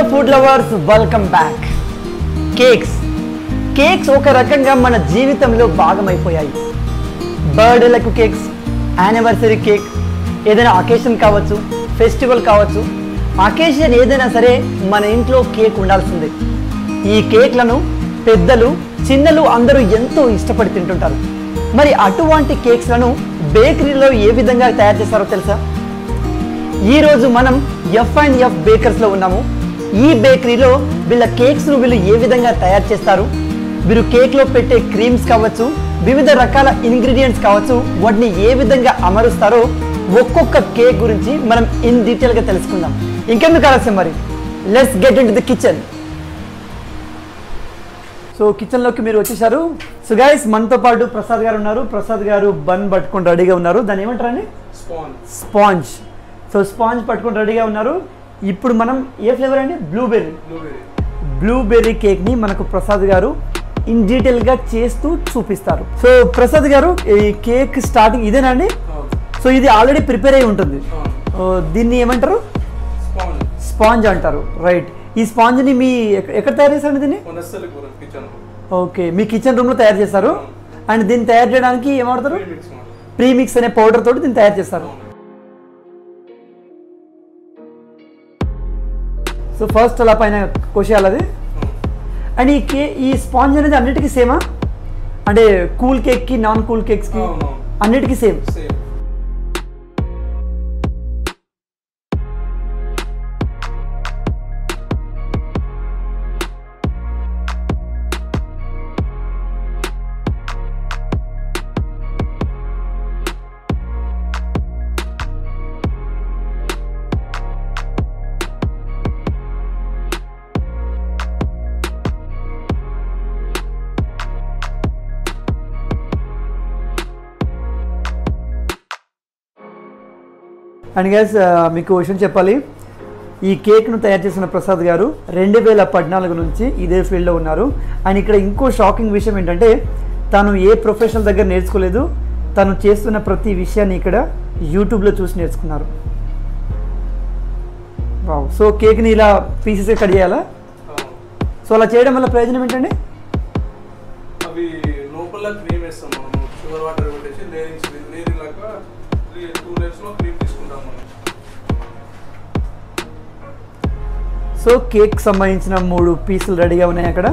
Food lovers, welcome back. Cakes ఒక రకంగా మన జీవితంలో భాగమైపోయాయి. బర్త్డేలకు కేక్స్, యానివర్సరీ కేక్, ఏదైనా అకేషన్ కావచ్చు, ఫెస్టివల్ కావచ్చు, అకేషన్ ఏదైనా సరే మన ఇంట్లో కేక్ ఉండాల్సిందే. ఈ కేక్లను పెద్దలు చిన్నలు అందరూ ఎంతో ఇష్టపడి తింటుంటారు. మరి అటువంటి కేక్స్లను బేకరీలో ఏ విధంగా తయారు చేస్తారో తెలుసా? ఈరోజు మనం F&F బేకర్స్లో ఉన్నాము. ఈ బేకరీలో వీళ్ళ కేక్స్ను వీళ్ళు ఏ విధంగా తయారు చేస్తారు, వీరు కేక్లో పెట్టే క్రీమ్స్ కావచ్చు, వివిధ రకాల ఇంగ్రీడియంట్స్ కావచ్చు, వాటిని ఏ విధంగా అమరుస్తారో ఒక్కొక్క కేక్ గురించి మనం ఇన్ డీటెయిల్గా తెలుసుకుందాం. ఇంకెందుకు ఆలస్యం, మరి let's get into the kitchen. So కిచెన్లోకి మీరు వచ్చేసారు. సో గైస్, మనతో పాటు ప్రసాద్ గారు ఉన్నారు. ప్రసాద్ గారు బన్ పట్టుకొని రెడీగా ఉన్నారు. దాన్ని ఏమంటారండి? స్పాంజ్. సో స్పాంజ్ పట్టుకొని రెడీగా ఉన్నారు. ఇప్పుడు మనం ఏ ఫ్లేవర్ అండి? బ్లూబెర్రీ కేక్ని మనకు ప్రసాద్ గారు ఇన్ డీటెయిల్గా చేస్తూ చూపిస్తారు. సో ప్రసాద్ గారు, ఈ కేక్ స్టార్టింగ్ ఇదేనా అండి? సో ఇది ఆల్రెడీ ప్రిపేర్ అయి ఉంటుంది. దీన్ని ఏమంటారు? స్పాంజ్ అంటారు. రైట్. ఈ స్పాంజ్ని మీ ఎక్కడ తయారు చేస్తారండి దీన్ని? ఓకే, మీ కిచెన్ రూమ్లో తయారు చేస్తారు. అండ్ దీన్ని తయారు చేయడానికి ఏమవుతారు? ప్రీమిక్స్ అనే పౌడర్ తోటి దీన్ని తయారు చేస్తారు. సో ఫస్ట్ అలా పైన కోసేయాలి అది. అండ్ ఈ స్పాంజ్ అనేది అన్నిటికీ సేమా? అంటే కూల్ కేక్కి, నాన్ కూల్ కేక్స్కి అన్నిటికీ సేమ్. అండ్ గైస్, మీకు విషయం చెప్పాలి. ఈ కేక్ను తయారు చేసిన ప్రసాద్ గారు 2014 నుంచి ఇదే ఫీల్డ్లో ఉన్నారు. అండ్ ఇక్కడ ఇంకో షాకింగ్ విషయం ఏంటంటే, తను ఏ ప్రొఫెషనల్ దగ్గర నేర్చుకోలేదు. తను చేస్తున్న ప్రతి విషయాన్ని ఇక్కడ యూట్యూబ్లో చూసి నేర్చుకున్నారు. వావ్. సో కేక్ని ఇలా పీసెస్ కట్ చేయాలా? సో అలా చేయడం వల్ల ప్రయోజనం ఏంటండి? అవి లోపల క్రీమ్ వేస్తాం మనం, షుగర్ వాటర్ పెట్టేసి లేయరింగ్ లాగా 2 లేయర్స్ లో క్రీమ్ తీసుకుంటాం మనం. సో కేక్ సంబంధించిన 3 పీసులు రెడీగా ఉన్నాయి అక్కడ.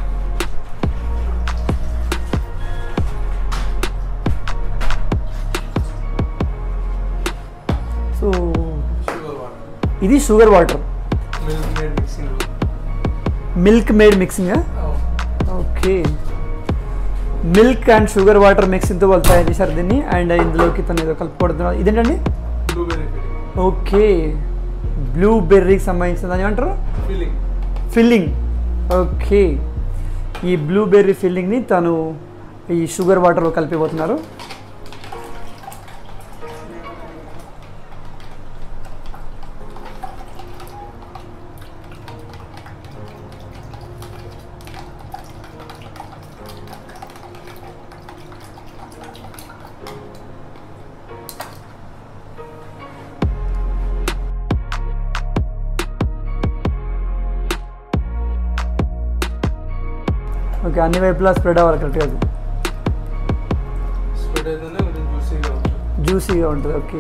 సో ఇది sugar water, milk made mixing. Okay, milk and sugar water మిక్సింగ్తో వాళ్ళు తయారు చేశారు దీన్ని. అండ్ ఇందులోకి తను ఏదో కలుపుకొడుతున్నారు. ఇదేంటండి? ఓకే, బ్లూబెర్రీకి సంబంధించిన దాన్ని ఏమంటారు? ఫిల్లింగ్. ఓకే, ఈ బ్లూబెర్రీ ఫిల్లింగ్ని తను ఈ షుగర్ వాటర్లో కలిపిపోతున్నారు. ఓకే, అన్ని వైపులా స్ప్రెడ్ అవ్వాలి కరెక్ట్గా. జ్యూసీగా ఉంటుంది. ఓకే,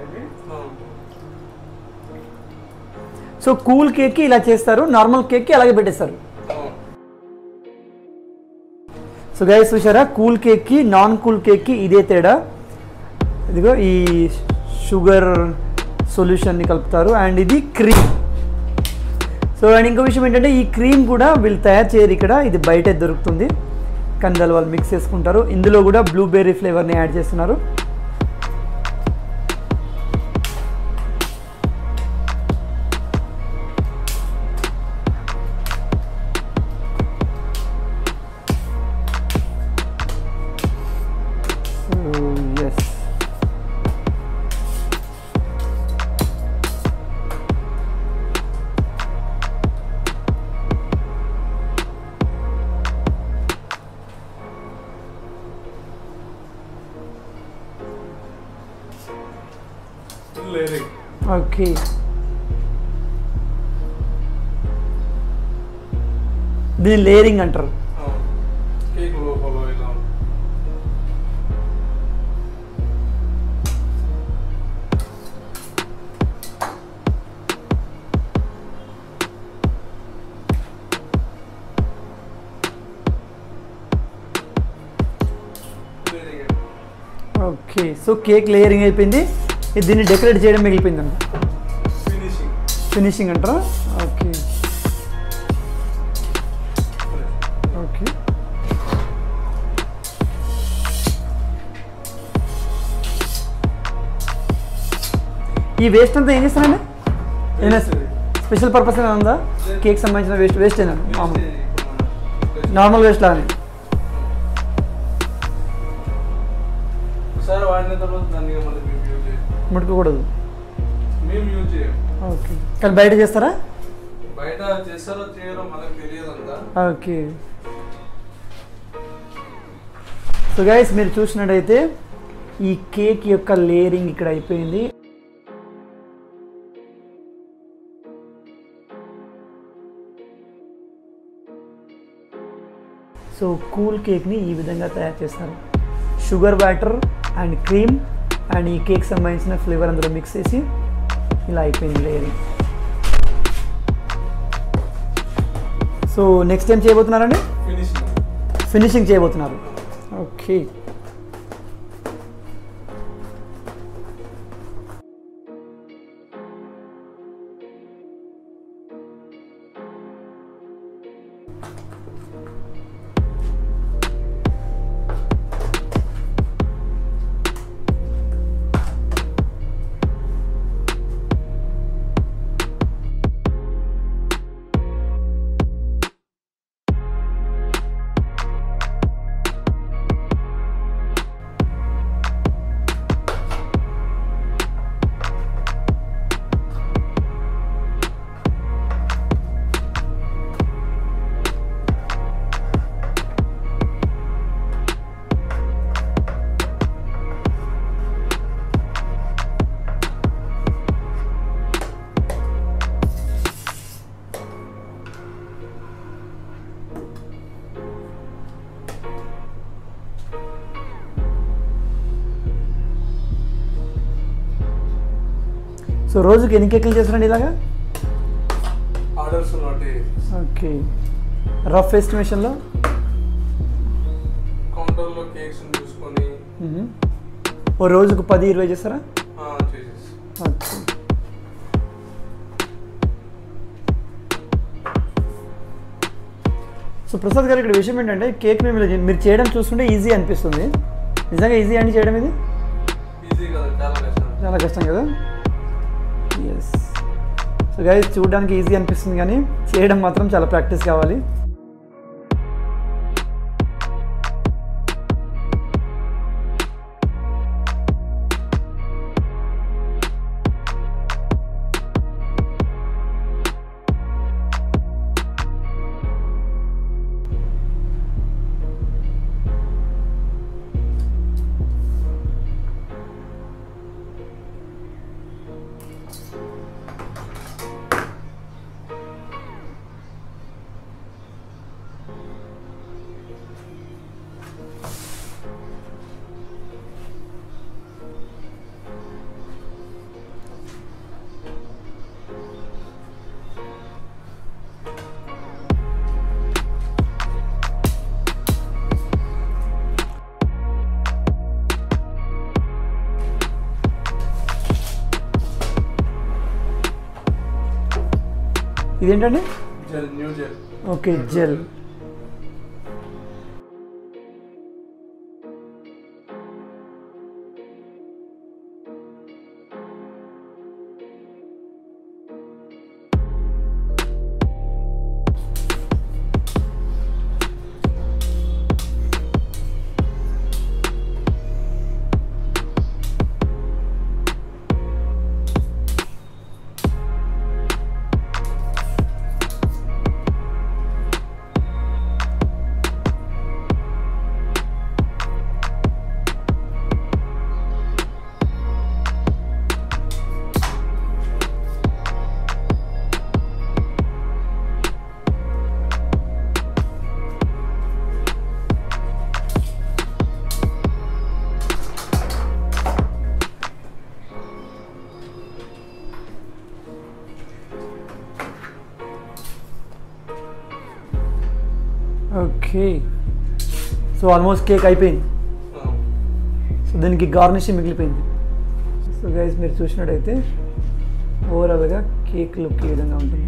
సో కూల్ కేక్కి ఇలా చేస్తారు, నార్మల్ కేక్కి అలాగే పెట్టేస్తారు. సో గైస్, చూసారా, కూల్ కేక్కి నాన్ కూల్ కేక్కి ఇదే తేడా. ఇదిగో ఈ షుగర్ సొల్యూషన్ని కలుపుతారు. అండ్ ఇది క్రీమ్. సో అండ్ ఇంకో విషయం ఏంటంటే, ఈ క్రీమ్ కూడా వీళ్ళు తయారు చేయరు ఇక్కడ, ఇది బయటే దొరుకుతుంది. కానీ దాన్ని వాళ్ళు మిక్స్ చేసుకుంటారు. ఇందులో కూడా బ్లూబెర్రీ ఫ్లేవర్ని యాడ్ చేస్తున్నారు. layering. Okay. దీన్ని లేయరింగ్ అంటారు. కేక్ లోపల ఇలా ఓకే. సో కేక్ లేయరింగ్ అయిపోయింది. ఇది దీన్ని డెకరేట్ చేయడం మిగిలిపోయిందండి. ఫినిషింగ్ అంటారా? Okay okay. ఈ వేస్ట్ అంతా ఏం చేస్తానండి? ఏదైనా స్పెషల్ పర్పస్ ఏమైనా ఉందా? కేక్ సంబంధించిన వేస్ట్ అయినా నార్మల్ వేస్ట్ లాగానే. ముట్టుకోకూడదు. ఓకే. కానీ బయట చేస్తారా? బయట చేస్తారో చేయరో మనకు తెలియదంతా. ఓకే. సో గైస్ మీరు చూసినట్టయితే ఈ కేక్ యొక్క లేయరింగ్ ఇక్కడ అయిపోయింది. సో కూల్ కేక్ని ఈ విధంగా తయారు చేస్తారు. Sugar water and cream and ఈ కేక్ సంబంధించిన ఫ్లేవర్ అందులో మిక్స్ చేసి ఇలా అయిపోయింది లేయరింగ్. సో నెక్స్ట్ ఏం చేయబోతున్నారండి? ఫినిషింగ్ చేయబోతున్నారు. ఓకే. సో రోజుకి ఎన్ని కేకులు చేస్తారండి ఇలాగా? ఆర్డర్స్ బట్టి. ఓకే. రఫ్ ఎస్టిమేషన్లో కౌంటర్లో కేక్స్ చూసుకొని ఓ రోజుకు 10-20 చేస్తారా? చేసేసి. ఓకే. సో ప్రసాద్ గారు ఇక్కడ విషయం ఏంటంటే కేక్ మీరు చేయడం చూస్తుంటే ఈజీ అనిపిస్తుంది. నిజంగా ఈజీ అండి చేయడం? ఇది ఈజీ కదా, చాలా కష్టం కదా. ఎస్. సో గైస్ చూడడానికి ఈజీ అనిపిస్తుంది కానీ చేయడం మాత్రం చాలా ప్రాక్టీస్ కావాలి. ఇదేంటండి? Gel, new gel. Okay, gel. Okay, so almost cake అయిపోయింది. సో దీనికి గార్నిషింగ్ మిగిలిపోయింది. సో గైస్ మీరు చూసినట్టయితే ఓవరాల్గా కేక్ లుక్ ఈ విధంగా ఉంటుంది.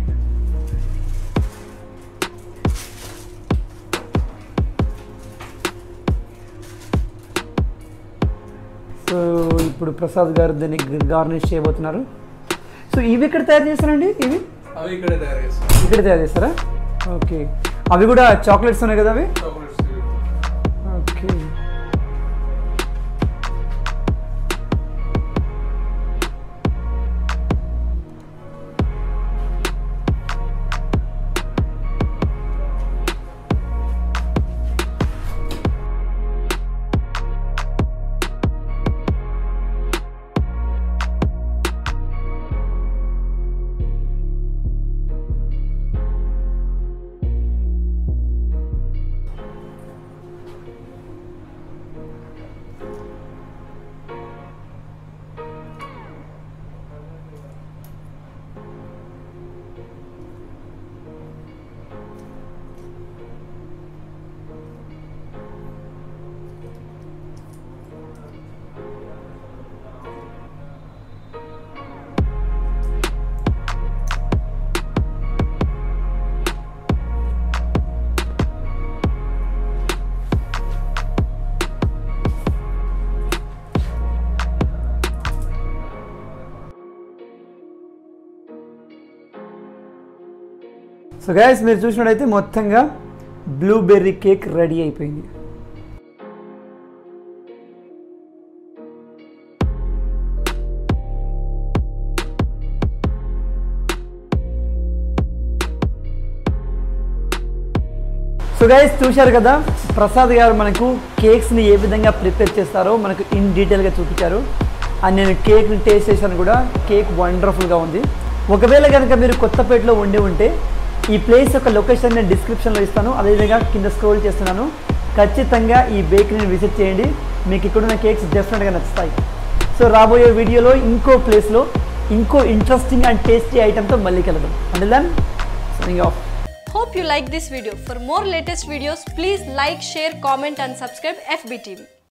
సో ఇప్పుడు ప్రసాద్ గారు దీన్ని గార్నిష్ చేయబోతున్నారు. సో ఇవి ఎక్కడ తయారు చేస్తారండి? ఇవి ఇక్కడ తయారు చేస్తారా? ఓకే, అవి కూడా చాక్లెట్స్ ఉన్నాయి కదా అవి? ఓకే, సో గైస్ మీరు చూసినట్టయితే మొత్తంగా బ్లూబెర్రీ కేక్ రెడీ అయిపోయింది. సో గైస్ చూశారు కదా, ప్రసాద్ గారు మనకు కేక్స్ని ఏ విధంగా ప్రిపేర్ చేస్తారో మనకు ఇన్ డీటెయిల్గా చూపించారు. అండ్ నేను కేక్ని టేస్ట్ చేశాను కూడా. కేక్ వండర్ఫుల్గా ఉంది. ఒకవేళ కనుక మీరు కొత్తపేటలో ఉంటే ఈ ప్లేస్ యొక్క లొకేషన్ నేను డిస్క్రిప్షన్లో ఇస్తాను, అదేవిధంగా కింద స్క్రోల్ చేస్తున్నాను. ఖచ్చితంగా ఈ బేకరీని విజిట్ చేయండి, మీకు ఇక్కడున్న కేక్స్ డెఫినెట్గా నచ్చుతాయి. సో రాబోయే వీడియోలో ఇంకో ప్లేస్లో ఇంకో ఇంట్రెస్టింగ్ అండ్ టేస్టీ ఐటమ్తో మళ్ళీ కలుద్దాం. And then signing off. Hope you like this video. For more latest videos, please like, share, comment and subscribe FBTV.